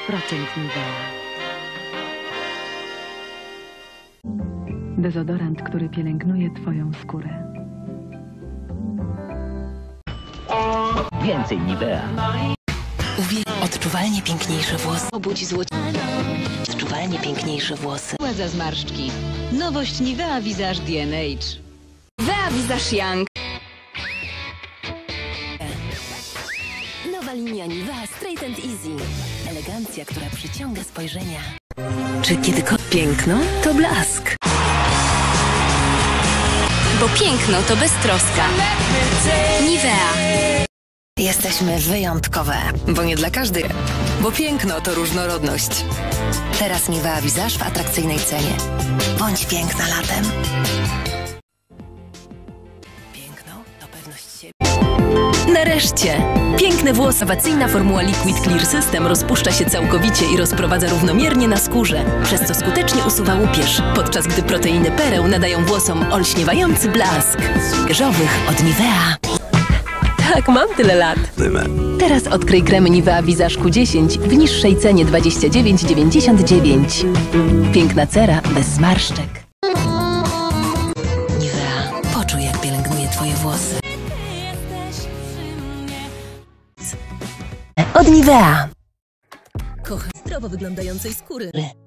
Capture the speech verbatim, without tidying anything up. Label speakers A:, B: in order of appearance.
A: procent Nivea. Dezodorant, który pielęgnuje Twoją skórę.
B: Więcej Nivea.
C: Uwielbiam odczuwalnie piękniejsze włosy. Obudź złoci. Odczuwalnie piękniejsze włosy.
D: Ładza zmarszczki. Nowość Nivea Visage D N H.
C: Nivea Visage Young. Nowa linia Nivea Straight and Easy. Elegancja, która przyciąga spojrzenia. Czy kiedykolwiek piękno to blask? Bo piękno to beztroska. Nivea. Jesteśmy wyjątkowe, bo nie dla każdego. Bo piękno to różnorodność. Teraz Nivea Visage w atrakcyjnej cenie. Bądź piękna latem. Piękno to pewność siebie. Nareszcie! Piękne włosy. Innowacyjna formuła Liquid Clear System rozpuszcza się całkowicie i rozprowadza równomiernie na skórze, przez co skutecznie usuwa łupież, podczas gdy proteiny pereł nadają włosom olśniewający blask. Ryżowych od Nivea. Tak, mam tyle lat. Teraz odkryj kremy Nivea Visage Q dziesięć w niższej cenie dwadzieścia dziewięć dziewięćdziesiąt dziewięć. Piękna cera bez zmarszczek. Nivea, poczuj, jak pielęgnuje Twoje włosy. Od Nivea. Kocham zdrowo wyglądającej skóry.